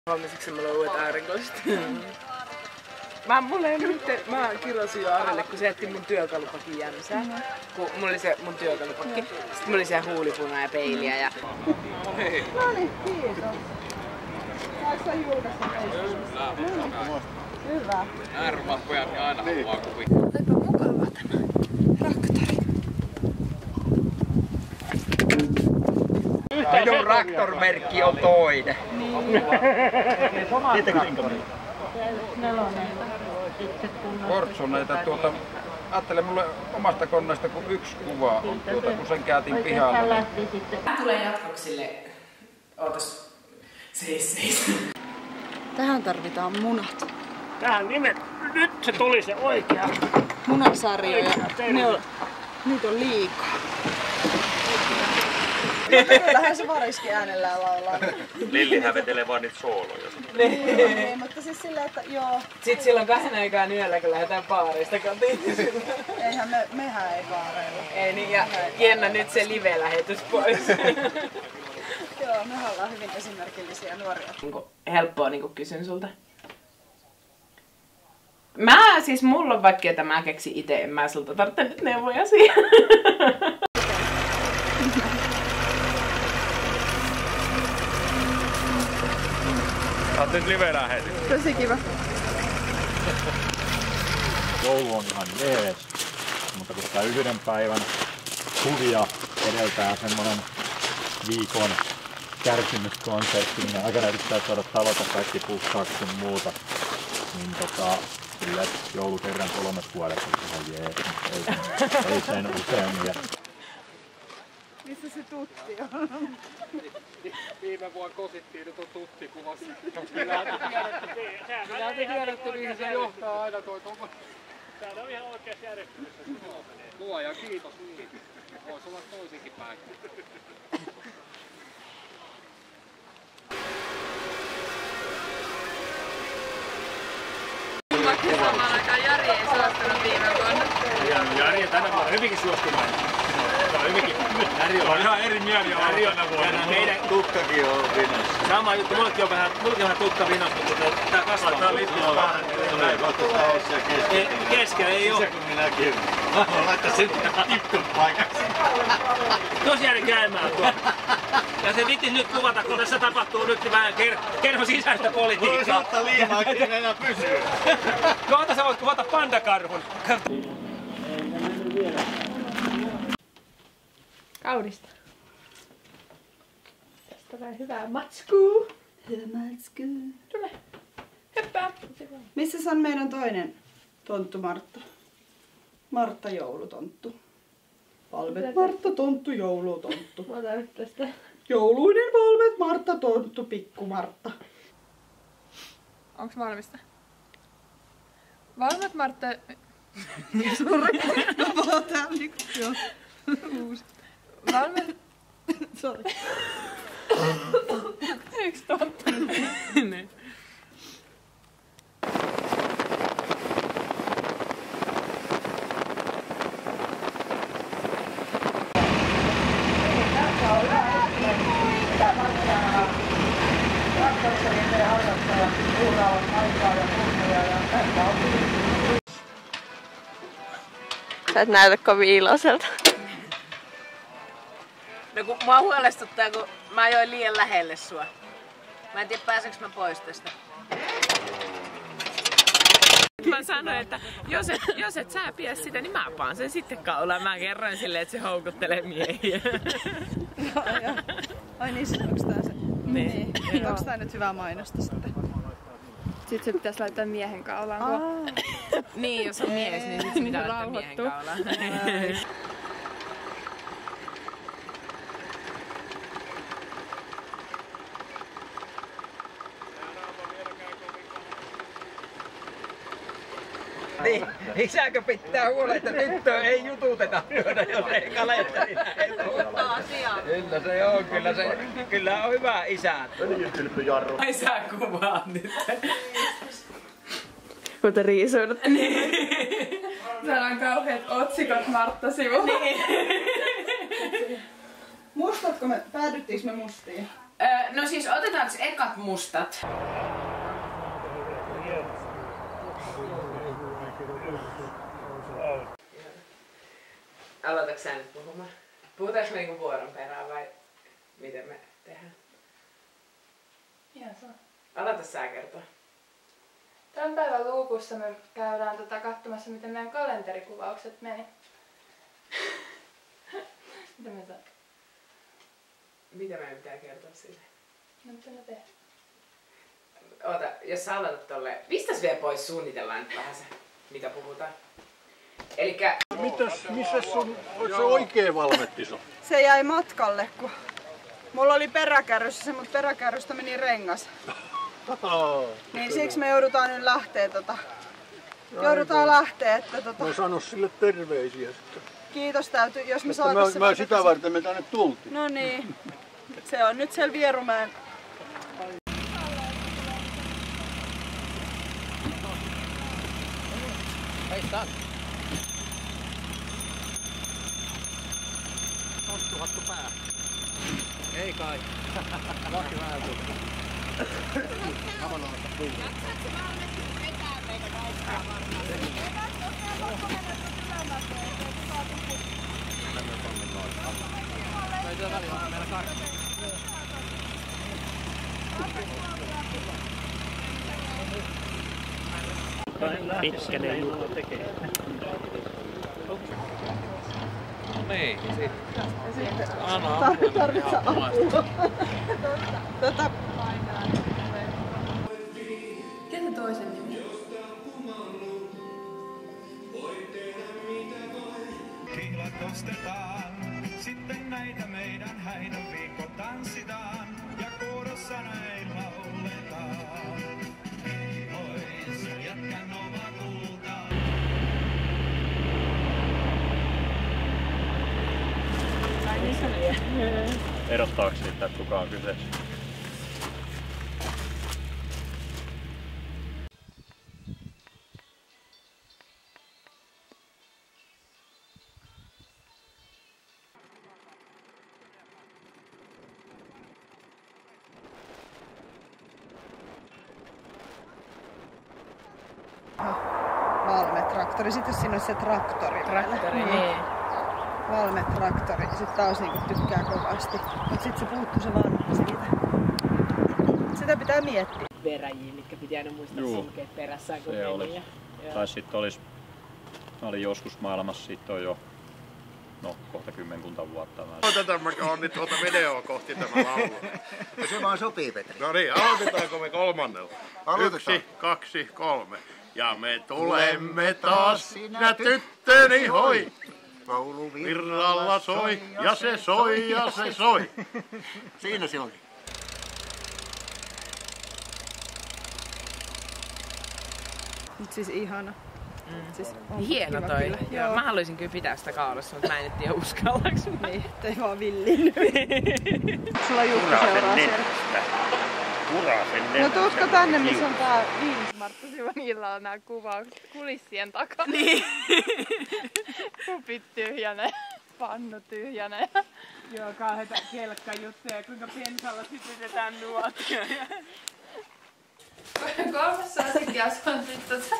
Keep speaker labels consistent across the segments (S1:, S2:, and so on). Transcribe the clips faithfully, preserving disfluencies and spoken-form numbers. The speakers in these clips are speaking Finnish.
S1: Huomisiksi mulla on uudet aurinkoiset. Mä, mulla ei nyt, mä kirjoisin jo Arelle, kun se jätti mun työkalupakin jämsää. Mm-hmm. Kun mulla oli se mun työkalupakki. Sitten mulla oli se huulipuna ja peiliä ja...
S2: Hei. No niin, kiitos. Saanko sä julkaista meistä? Hyvä.
S3: Nää rumat pojat niin aina haluaa kuvia.
S2: Olipa mukava tämä traktori.
S3: Minun traktormerkki on toinen.
S4: Niitä kuinka
S2: Nelonen.
S3: Fortuneita tuota... Ajattelen mulle omasta koneesta, kun yksi kuva on tuota, kun sen käytin pihalla.
S1: Mä tulen jatkoksille. Ootas. Seis, seis.
S2: Tähän tarvitaan munat.
S4: Tähän nimet. Nyt se tuli se oikea.
S2: Munasarjoja. Ne on, niitä on liikaa. Kyllähän se variski äänellään laulaa.
S5: Lilli hävetelee vaan niitä sooloja.
S2: Ei, mutta siis sillä, että joo.
S1: Sitten silloin kahden aikaan yöllä, kun lähdetään baarista kotiin.
S2: Eihän me, mehän ei baareilla.
S1: Ei niin, ja Jenna nyt se live-lähetys pois.
S2: Joo, mehän ollaan hyvin esimerkillisiä nuoria.
S1: Helppoa niinku kysyn sulta. Mä siis mulla on vaikka, että mä keksin ite, en mä sulta tarvitse nyt neuvoja siihen.
S5: Oot nyt live-lähetys.
S2: Tosi kiva.
S6: Joulu on ihan jees, mutta kun tää yhden päivän kuvia edeltää semmonen viikon kärsimyskonsertti, niin aikana yrittää saada talota kaikki puhtaaksi sun muuta, niin tota, kyllä joulu kerran kolmes vuodessa on ihan jees, ei, ei sen useammin.
S2: Missä se tutti on?
S3: Viime vuonna kosittiin, nyt on tutti kuvassa.
S4: Kyllä te tiedätte,
S3: mihin se johtaa aina toi koko.
S4: Täällä on ihan oikeassa järjestyksessä.
S3: Luoja, kiitos niin. Vois olla toisinkin päin.
S2: Samaan aikaan Jari ei suostunut viime vuonna.
S4: Jari tänä vuonna hyvinkin suostumainen. Se on hyvinkin. Jari on ihan eri mieli. Jari on vuonna. Meidän
S5: Tukkakin on vinossa.
S4: sama juttu. Mullekin on vähän, mullekin on vähän tukka vinossa, mutta tää kasvaa. Tää on liittynyt vähän.
S5: Tulee kohta taas ja keskellä.
S4: Keskellä ei oo.
S5: Se kun minäkin. Mä haluan laittaa sen tippun paikaksi.
S4: Tosi jäädä käymään tuo. Ja se vittis nyt kuvata, kun tässä tapahtuu nyt vähän ker kerho sisäistä politiikkaa.
S5: Voisi ottaa liimaa, ettei enää pysyy.
S4: Kohta sä voit kuvata pandakarhun.
S2: Kaunista. Tästä tulee hyvää matskuu. Hyvä matskuu. Tule. Höppää. Missä on meidän toinen tonttu Martta? Martta joulutonttu. Valmet Martta tonttu joulutonttu.
S7: Mä otan nyt tästä.
S2: Jouluinen valmet Martta tonttu pikku Martta.
S7: Onks valmista? Valmet Martta...
S2: Sori. No vaan tää niinku. Joo. Uusi.
S7: Valmet...
S2: Sori.
S7: Eiks totta?
S1: Ne.
S7: Sä et näytä kovin iloiselta.
S1: No kun mua huolestuttaa, kun mä ajoin liian lähelle sua. Mä en tiedä pääsenkö mä pois tästä. Mä sanoin, että jos et, jos et sä pidä sitä, niin mä paan sen sitten kaulaan. Mä kerroin silleen, että se houkuttelee miehiä.
S2: Ai niin, onks tää se?
S1: Niin.
S2: Niin. Onks tää nyt hyvää mainosta sitten?
S7: Sitten se pitäisi laittaa miehen kaulaan. Kun...
S1: Niin, jos on mies, niin sit se pitää laittaa miehen kaulaan.
S3: Niin, isäkö pitää huolta, että tyttöä ei jututeta työtä, jos ei kaletteri Kyllä se on, kyllä se kyllä on hyvä isä.
S1: Ai sä kuvaat nyt.
S7: Kun te riisuudut.
S1: Niin.
S7: Täällä on kauheat otsikot Martta-sivu.
S1: Niin.
S2: Mustatko me, päädyttiinkö me mustiin?
S1: Öö, no siis otetaanko ekat mustat? Aloitatko sä nyt puhumaan? Puhutaanko me niinku vuoron perään vai miten me tehdään?
S7: Ihan saa.
S1: Aloita sä kertoa.
S7: Tämän päivän luukussa me käydään tota katsomassa, miten meidän kalenterikuvaukset meni. Mitä me saa?
S1: Mitä meidän pitää kertoa sille?
S7: No mitä me tehdään?
S1: Oota, jos sä aloitat tolleen. Pistäs vielä pois, suunnitellaan nyt vähän se, mitä puhutaan. Elikkä...
S5: Mitäs, missä sun se oikea valmettis on?
S2: Se jäi matkalle, kun mulla oli peräkärryssä, se mut peräkärrystä meni rengas. Niin siksi me joudutaan nyt lähteä tota. Joudutaan lähteä, että tota.
S5: Mä sano sille terveisiä sitten.
S2: Kiitos täytyy, jos me
S5: Että
S2: saatais
S5: mä, mä sitä varten me tänne tultiin.
S2: No niin. Se on nyt siellä Vierumäen.
S3: Tonttuhattu pää. Ei kai. Laki vähän tuli. Amanoista kuuluu.
S8: Jaksatko valmiiksi vetää meitä kaikkaa varmaan?
S3: Ei se väliä, on meillä kaksi.
S4: Pitkänen juttu tekee.
S3: No niin, sitten. Anna
S2: Tarvitse apua. Tätä
S7: Ketä toisen nimi?
S9: Kihlat ostetaan, sitten näitä meidän häidon viikko tanssitaan ja kuorossa näin lauletaan. Ei pois, jätkän oma kultaa.
S6: Erottaako siitä, että kuka on kyseessä?
S2: Valmetraktori, sit jos siinä olisi se traktori.
S1: Traktori, niin.
S2: Valmetraktori, sit taas niinku tykkää kovasti. Mut sit se puuttuu se vanha siitä. Sitä pitää miettiä.
S1: Veräjiä, mitkä piti aina muistaa
S6: Juu.
S1: sulkea perässään kun
S6: Se
S1: meni.
S6: olisi.
S1: Ja...
S6: Tai sitten olisi, mä olin joskus maailmassa, siitä on jo no, kohta kymmenkunta vuotta.
S5: Otetaan mä on nyt tuota videoa kohti tämä laulu.
S10: Se vaan sopii, Petri.
S5: No niin, aloitetaanko me kolmannella?
S10: Aloitetaan.
S5: Yksi, kaksi, kolme. Ja me tulemme taas, sinä tyttöni hoi. Virralla soi, ja se soi, ja se soi.
S10: Siinä se oli.
S2: Mut siis ihana.
S1: Mm.
S2: Siis
S1: Hieno
S2: kiva
S1: toi.
S2: kyllä.
S1: Joo.
S2: Joo.
S1: Mä haluaisin kyllä pitää sitä kaulassa, mutta mä en nyt tiedä uskallaks.
S2: Niin, ettei vaan villinnyt. Sulla Jukka seuraa siellä.
S10: Urasen
S2: No tuusko tänne, missä on tää viides
S7: Martta Sivanilla on nää kuvaukset kulissien takana.
S1: Niin.
S7: Kupit tyhjänä, pannu tyhjänä.
S1: Joo, kauheita kelkkajuttuja, kuinka pensalla sytytetään nuottia.
S7: Kolmas suosikkias on sit tota...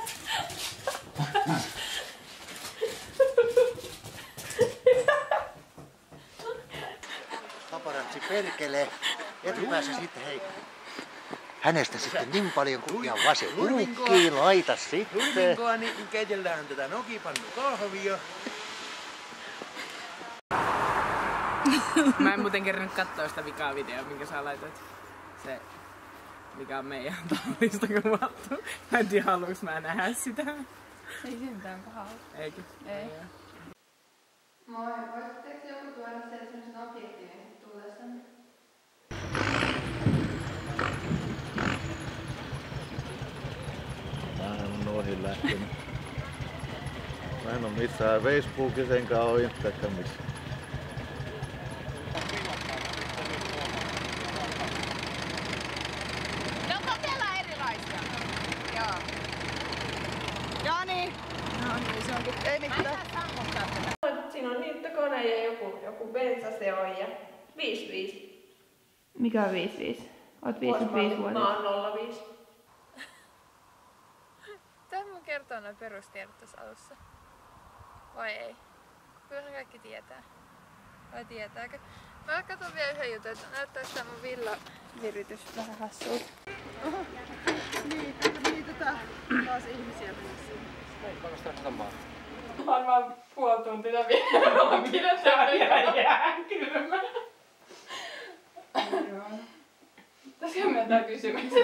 S10: Paparazzi perkelee. Etupäässä sitten hei. Hänestä sitten niin paljon kuin ihan vase huukkii, laita sitten.
S3: Nurminkoa niin keitellään tätä nokipannu kahvia.
S1: Mä en muuten kerännyt katsoa sitä vikaa videoa, minkä sä laitoit. Se, mikä on meidän tallista kuvattu. Mä en tiedä, haluuks mä nähdä sitä.
S7: Ei se mitään pahaa.
S1: Eikö?
S7: Ei. Moi, voisitteko joku tuoda sieltä semmosen objektiivin tullessanne?
S11: Mä en oo noihin lähtenyt. Mä en oo missään Facebookissa enkä oo Instagramissa.
S8: No kokeillaan erilaisia. Joo.
S2: Jani! No niin, se onkin. Ei mitään.
S7: Siinä on niittokone ja joku, joku bensaseo ja viisi viisi. Mikä on viisi viisi? Oot viisikymmentäviisi vuotta.
S1: Mä oon nolla viisi.
S7: Pitää mun kertoa noin perustiedot tuossa alussa. Vai ei? Kyllähän kaikki tietää. Vai tietääkö? Mä katson vielä yhden jutun, että näyttääkö tää mun villaviritys vähän hassulta.
S2: Oho. Niin, niin tota, taas ihmisiä mennessä.
S1: Varmaan puoli tuntia vielä pidetään ihan jääkylmä. Tässä on meitä kysymykset.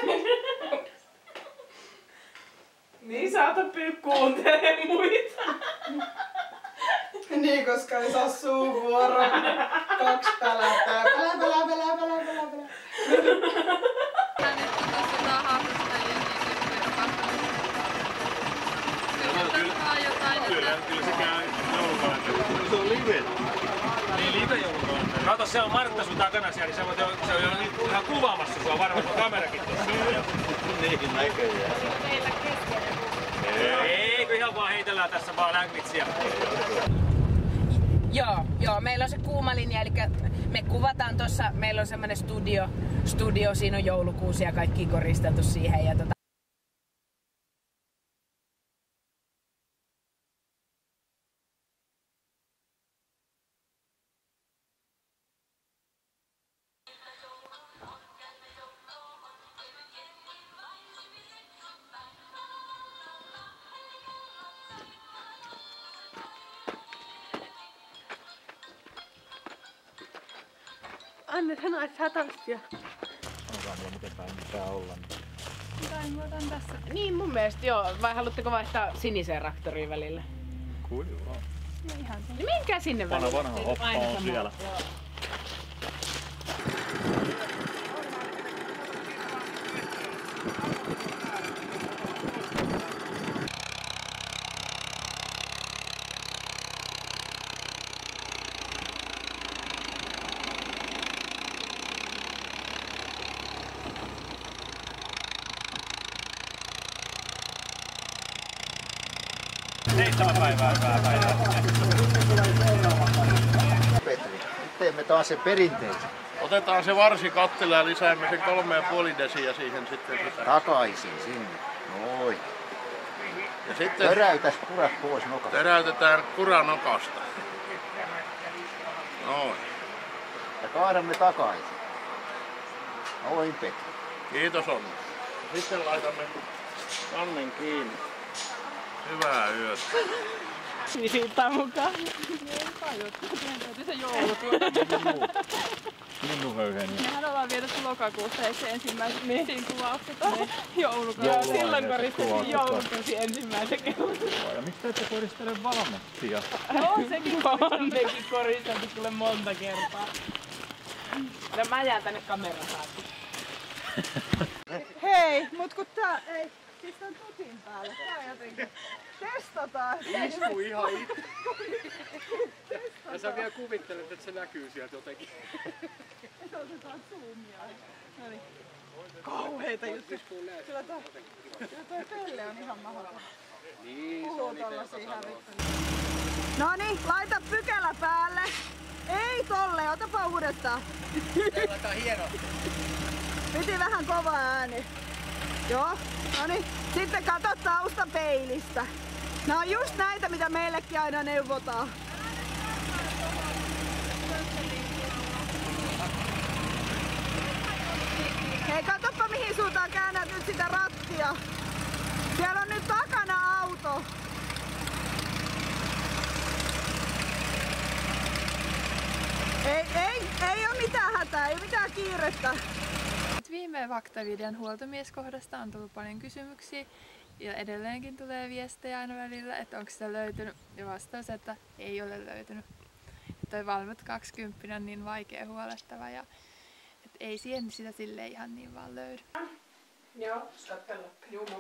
S1: Niin saata pyydä kuuntelemaan muita.
S2: Niin, koska ei saa suuvuoroa. Kaksi pälähtää. Pälä, pälä, pälä, pälä, pälä, pälä.
S7: Hän nyt kun tuossa jotain harrastajia, niin sitten on jotain,
S5: Kyllä, kyllä se käy joulukalenteri. Se on live.
S4: Niin, live joulukalenteri. Kato, se on Martta sun takana siellä, niin se on jo, se on jo ihan kuvaamassa sua varmaan, kun kamerakin tuossa.
S11: Niin näköjään.
S4: Eikö ihan vaan heitellään tässä vaan längvitsiä?
S1: Joo, joo, meillä on se kuuma linja, eli me kuvataan tossa, meillä on semmonen studio, studio, siinä on joulukuusi ja kaikki koristeltu siihen ja tota.
S2: Annethan naistaa tanssia.
S6: Onkaan vielä miten päin pitää olla.
S7: Tai mä otan tässä.
S1: Niin mun mielestä joo, vai haluatteko vaihtaa siniseen traktoriin välillä?
S6: Kyllä vaan.
S7: No ihan se.
S1: Niin menkää sinne välillä.
S6: Vanha vanha hoppa on siellä.
S11: Seitsemän päivää hyvää päivää.
S10: Petri, nyt teemme taas se perinteisen.
S5: Otetaan se varsi kattila ja lisäämme sen kolme ja puoli desiä siihen sitten sitä.
S10: Takaisin sinne. Noin.
S5: Ja sitten
S10: Töräytäs kurat pois nokasta.
S5: töräytetään kura nokasta. Noin.
S10: Ja kaadamme takaisin. Noin Petri.
S5: Kiitos Onni. Sitten laitamme kannen kiinni. Hyvää yötä.
S1: Visiltaa mukaan.
S7: Täytyy se joulukuun.
S6: Linnuhöyheniä.
S7: Mehän ollaan vietetty lokakuussa ja se ensimmäiset niin. kuvaukset on joulukuun.
S1: Joo, silloin koristettiin joulukuusi ensimmäisen kerran.
S6: Ja miksi te ette koristele valmeksia?
S1: On sekin on nekin koristeltu kuule monta kertaa. No mä jään tänne kameran taakse.
S2: Hei, mut kun tää ei pistän tutin päälle. Tää jotenkin testataan.
S3: Istu ihan itse. Ja sä vielä kuvittelet, että se näkyy sieltä jotenkin.
S2: Ja otetaan zoomia. Noniin. Kauheita juttuja. Kyllä toi, kyllä toi pelle on ihan mahdoton. Puhuu tollasia hävittäviä. Noniin, laita pykälä päälle. Ei tolle, otapa uudestaan.
S3: Laitetaan hienoa.
S2: Piti vähän kova ääni. Joo, noniin. Sitten kato tausta peilistä. Nää on just näitä, mitä meillekin aina neuvotaan. Hei, katoppa mihin suuntaan käännät nyt sitä rattia. Siellä on nyt takana auto. Ei, ei, ei oo mitään hätää, ei oo mitään kiirettä.
S7: Viime Vaktavideon huoltomieskohdasta on tullut paljon kysymyksiä ja edelleenkin tulee viestejä aina välillä, että onko sitä löytynyt ja vastaus, että ei ole löytynyt. Toi Valmet kaksikymmentä on niin vaikea huolettava ja että ei siihen sitä sille ihan niin vaan löydy.
S1: Joo, katsella. Jumon.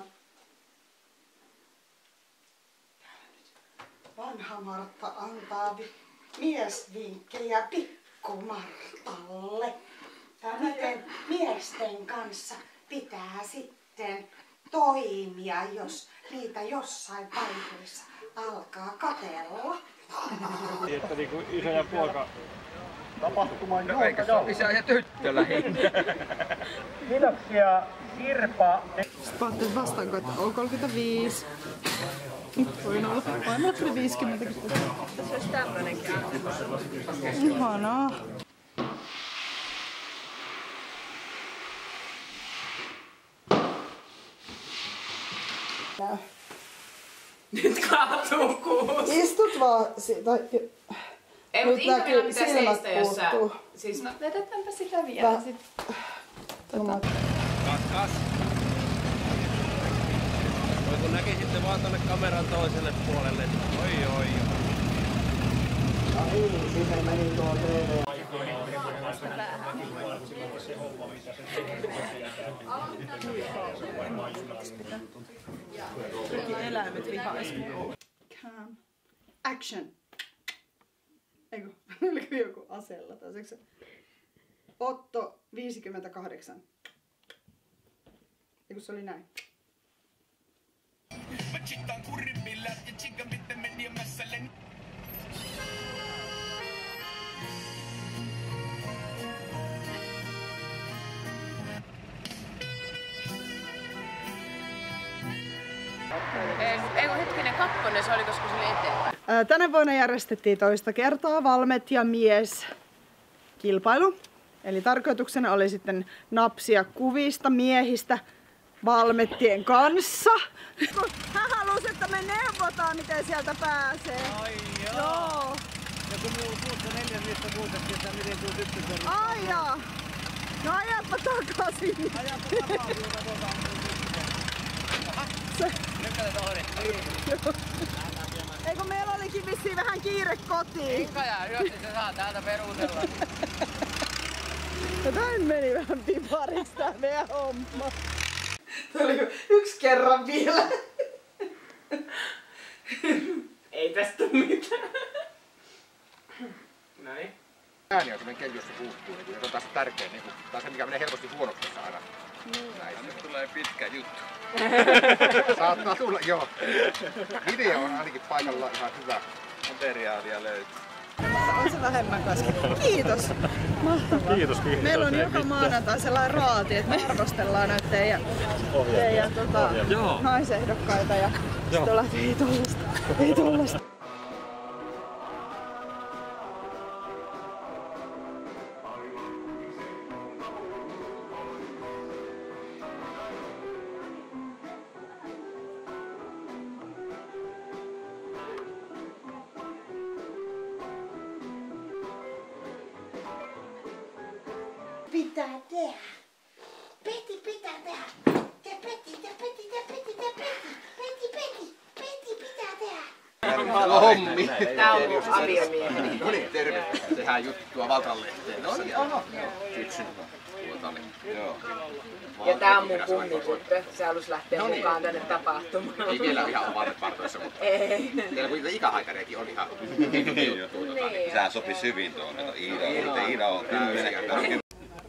S2: Vanha Martta antaa vi- miesvinkkejä pikkumartalle. Ja miten miesten kanssa pitää sitten toimia, jos niitä jossain paikoissa alkaa katella.
S6: Että niinku isä ja poika
S11: tapahtuman
S3: no, eikö se ole isä ja tyttö lähinnä?
S11: Kiitoksia Sirpa.
S2: Sitten vastaanko, että on kolmekymmentäviisi. Voin olla. Voin olla viisikymmentä.
S1: Tässä olisi tämmönenkin.
S2: Ihanaa.
S1: Nyt kaatuu kuusi.
S2: Istut vaan. Tai...
S1: Ei, mutta ihminen pitää seistä, jos sä... Siis...
S7: No, vedetäänpä sitä vielä
S2: Väh...
S7: sit.
S2: Tota...
S4: Kas, kas. Voi kun näkisitte vaan tonne kameran toiselle puolelle. Oi, oi, oi.
S2: Ai, sinne meni tuo T V. Eläimet vihais. Cam. Action. Eiku, oliko joku aseella tai se? Otto viisikymmentäkahdeksan. Eiku se oli näin.
S1: Ei kun hetkinen, kakkonen se oli, koska se oli eteenpäin.
S2: Tänä vuonna järjestettiin toista kertaa Valmet ja mies kilpailu. Eli tarkoituksena oli sitten napsia kuvista miehistä Valmettien kanssa. Hän halusi, että me neuvotaan, miten sieltä pääsee.
S11: Ai joo.
S2: Joo.
S11: Ja kun minulla on kuussa neljä niistä muutettiin, että miten sinun tyttö kertoo.
S2: Ai jaa. No ajappa takaisin.
S11: Ajappa takaisin, joka tuota on
S2: se...
S11: Nyt katsotaan hori.
S2: Ei kun meillä olikin vissiin vähän kiire kotiin.
S3: Inka ja Hyötti, se saa täältä perusella.
S2: Ja tän meni vähän pipariksi tää meidän homma. Tää oli yksi kerran vielä.
S1: Ei tästä mitään. Noin.
S3: Ääni on semmoinen keljussa puuttuu, niin se on taas tärkeä, niin taas se mikä menee helposti huonoksi aina. Näin. Nyt tulee pitkä juttu. Saattaa tulla, joo. Video on ainakin paikalla ihan hyvä. Materiaalia löytyy.
S2: On se vähemmän kasken. Kiitos. Mahtavaa.
S6: Kiitos, kiitos.
S2: Meillä on joka maanantai sellainen raati, että me arvostellaan näitä teidän, teidän tota, naisehdokkaita. Ja sitten ollaan, että ei tollasta, ei tollasta.
S8: Pitää tehdä. Peti pitää tehdä. Te Peti, te Peti, te Peti, te Peti. Peti, Peti, Peti pitää tehdä.
S3: Hommi.
S1: Tää on mun aviomieheni.
S3: No niin, terve. Tehdään juttua Valtranlehteen. No niin, aha. Syksyn. Joo.
S1: Ja tää on mun kummityttö. Se halus lähteä mukaan tänne tapahtumaan.
S3: Ei vielä ihan ole partoissa, mutta
S1: ei.
S3: Teillä kuitenkin ikäaikainenkin on ihan juttu.
S1: Niin.
S12: Sehän sopisi hyvin tuonne. Iida, Iida on kymmenen.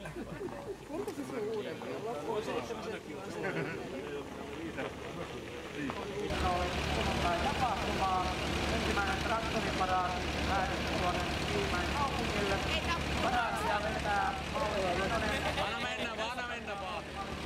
S2: Ensimmäinen traktoriparaati lähdetty tuonne Viimäen kaupungille. Paraatsia vetää Malja Junonen.
S4: Anna mennä vaan, anna mennä vaan.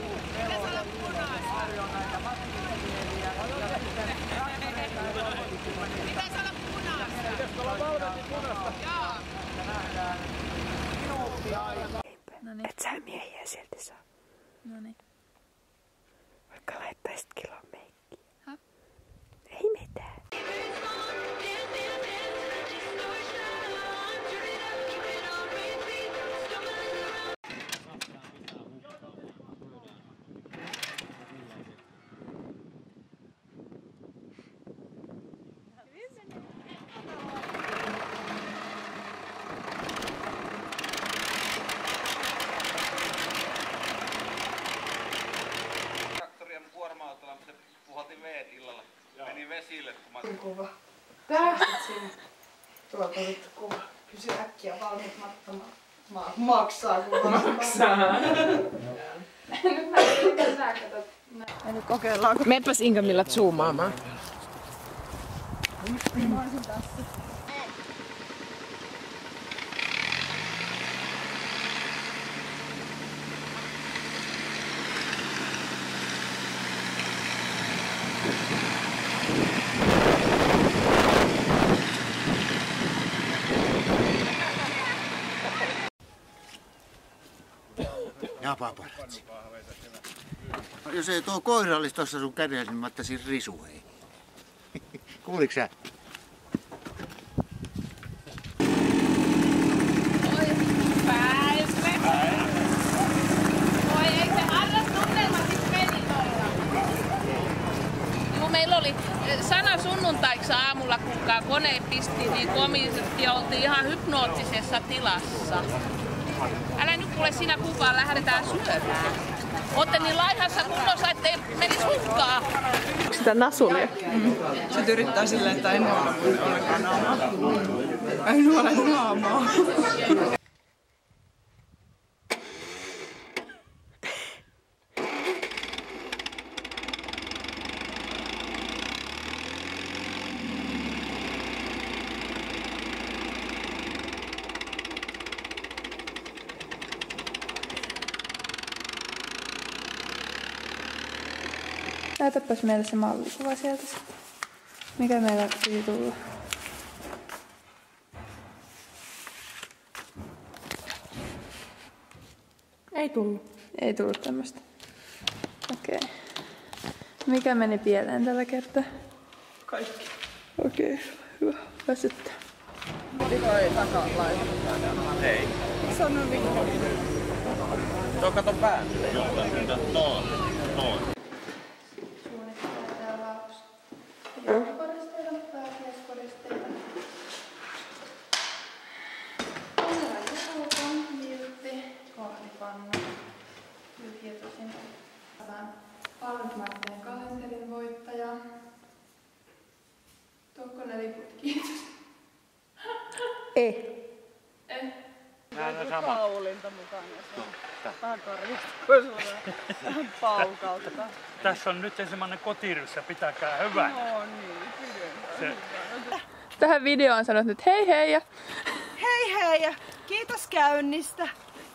S2: Paljon näitä matkustajia ja sitten traktoreita ja kolmekymmentä.
S8: Pitäis olla punaista.
S2: Pitäisikö olla valmiiksi punaista?
S8: Joo.
S2: Ja nähdään minuuttia aikaa.
S7: Noniin.
S2: Et sä miehiä silti saa.
S7: Noniin.
S2: Vaikka laittaisit kilon meikkiä.
S7: Häh?
S2: Ei mitään.
S12: Traktorien kuorma-autolla, mutta puhaltin veet illalla. Meni vesille, kun mä...
S2: Kuva. Päästit sinne. Tuolta nyt kuva. Kysy äkkiä valmiit mattamaan. Ma- maksaa kun maksaa.
S7: Nyt mä tiedän, sä katot.
S2: Nyt kokeillaanko?
S1: Meepäs Inka millä zoomaamaan.
S2: Mä olisin tässä.
S10: Nää paparazzi. Jos ei tuo koira olisi tossa sun kädessä, niin mä ottaisin risu, hei. Kuuliks sä?
S13: Meillä oli sana sunnuntaiksi aamulla, kun kone pisti, niin komisesti oltiin ihan hypnoottisessa tilassa. Älä nyt kuule sinä kukaan, lähdetään syömään. Ootte niin laihassa kunnossa, ettei menis hukkaa.
S1: Onko sitä nasulia?
S2: Mm. Sit yrittää silleen, että ei nuola ollenkaan naamaa. Ei nuola naamaa.
S7: Näytäpäs meille se mallikuva sieltä sitten. Mikä meillä piti tulla?
S1: Ei tullut.
S7: Ei tullut tämmöstä. Okei. Okay. Mikä meni pieleen tällä kertaa?
S2: Kaikki.
S7: Okei, okay. Hyvä. Väsyttää.
S2: Toi takalainen.
S12: Ei.
S2: Sano Mikko.
S12: Tuo kato päälle.
S5: Joo, noin. Noin.
S7: Koristeita, pääkieskoristeita. Kamera, viltti, kahvipannu, tyhjä tosin. Albert Martin kalenterin voittaja. Tuokko ne liput, kiitos.
S1: Ei.
S7: Eh.
S12: Nää on sama.
S2: Paulinta mukana. Vähän korjasta. Voisi olla vähän paukautta.
S14: Tässä on nyt semmoinen kotiryssä, pitäkää hyvä.
S2: No niin, kyllä.
S7: Tähän videoon sanot nyt hei hei ja...
S2: Hei hei ja kiitos käynnistä.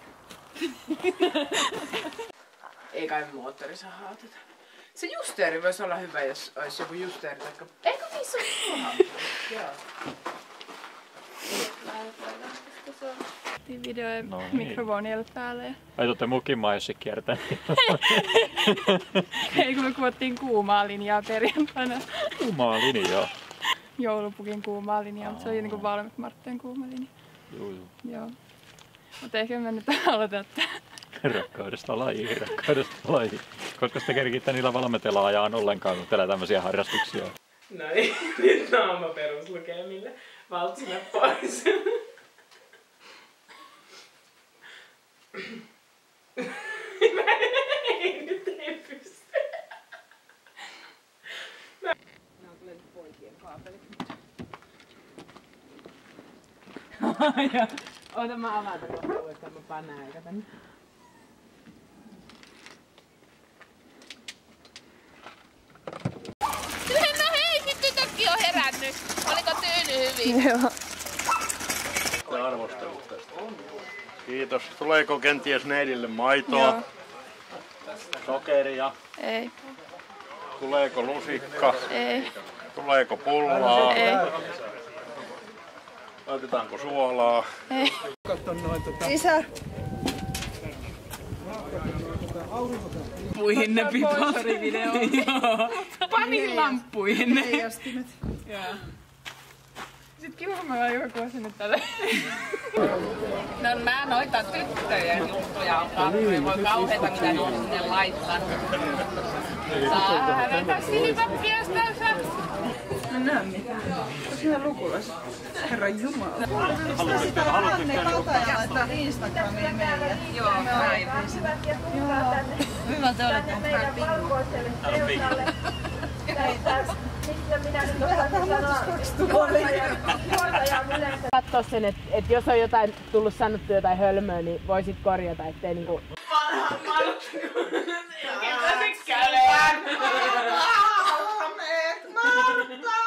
S1: Ei kai moottori saa hautata. Se justeeri voisi olla hyvä, jos olisi joku justeeri taikka... Eikö niissä ole tuohon? Joo.
S7: Video ja
S6: no niin.
S7: mikrofoni oli päällä. Ja...
S6: Laitoitte mukin maissi kiertää.
S7: Ei kun me kuvattiin kuumaa linjaa perjantaina.
S6: Kuumaa linjaa?
S7: Joulupukin kuumaa linjaa, mutta se oli niinku valmis Martten kuuma linja.
S6: Joo, joo.
S7: Joo. Mutta ehkä me nyt aloitetaan.
S6: Rakkaudesta lajiin, rakkaudesta lajiin. Koska te kerkitte niillä valmetella ajaan ollenkaan, kun teillä tämmöisiä harrastuksia.
S1: No niin, nyt naama peruslukemille. Valtsine pois. Mä ei nyt ei pysty. Nää on kyllä poikien kaapelit. Oota mä avaan tätä kohta uudestaan, mä paan nääkä tänne.
S13: No hei, nyt tytötkin on herännyt. Oliko tyyny hyvin?
S7: Joo.
S5: Arvostelut tästä. Kiitos. Tuleeko kenties neidille maitoa?
S7: Joo.
S5: Sokeria?
S7: Ei.
S5: Tuleeko lusikka?
S7: Ei.
S5: Tuleeko pullaa?
S7: Ei.
S5: Laitetaanko suolaa?
S7: Ei.
S2: Isä.
S1: Lamppuihin ne pipot. Joo. Panin lamppuihin ne.
S2: Heijastimet.
S1: Joo.
S7: Sitten kiva, mä vaan joku sinne tälle.
S13: No mä noita tyttöjen juttuja on kattu ja voi kauheeta mitä ne on sinne laittanut. Saa hävetä silmäpiestänsä.
S2: Mä näen mitään. Onko siinä lukulas? Herran Jumala. Haluatteko sitä Anne Kataja laittaa Instagramiin meille?
S13: Joo, päivän.
S2: Hyvä te olette.
S8: Meidän valkoiselle seunalle. Mistä minä nyt osaisin sanoa juontajan yleensä.
S1: Katso sen, että et jos on jotain tullut sanottu jotain hölmöä, niin voisit korjata, ettei niinku... Vanha Martta! Ketä se käydään?
S2: Ahmet! Martta!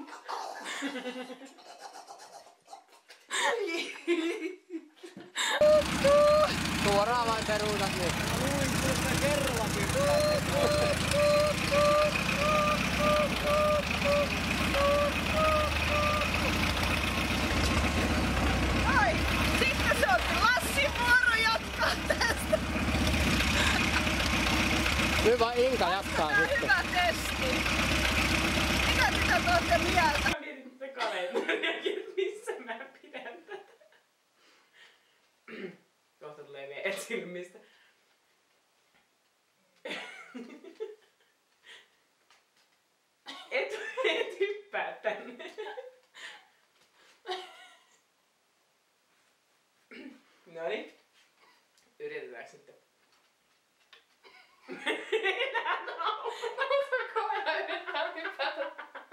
S1: Suoraan vai peruutat nyt? Luin tuosta kerrankin.
S2: Ai, sitten se on Lassin vuoro jatkaa tästä.
S15: Inka jatkaa sitten.
S2: Hyvä testi. Mitä mitä te ootte mieltä?
S1: Mä mietin tätä kalenteriakin, että missä mä pidän tätä. Kohta tulee veet silmistä. Et, et hyppää tänne. Noniin. Yritetäänkö sitten? Enää nauru. Koko ajan yritetään hypätä.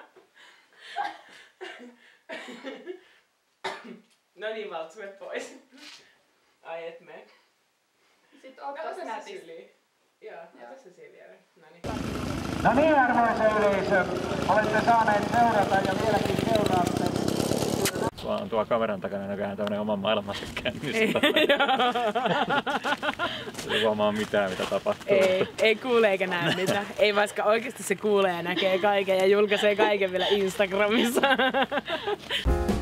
S1: Noniin, Valtsu, mene pois. Ai et mene.
S7: Sitten ottaa se nätisti.
S1: Joo, ota se siellä vielä. Noniin.
S15: No niin, arvoisa yleisö, olette saaneet seurata ja vieläkin seuraatte.
S6: Tuolla on tuo kameran takana näköjään tämmönen oman maailmansa käynnissä. Ei huomaa mitään, mitä tapahtuu.
S1: Ei, ei kuule eikä näe mitään. Ei vaikka oikeasti se kuulee ja näkee kaiken ja julkaisee kaiken vielä Instagramissa.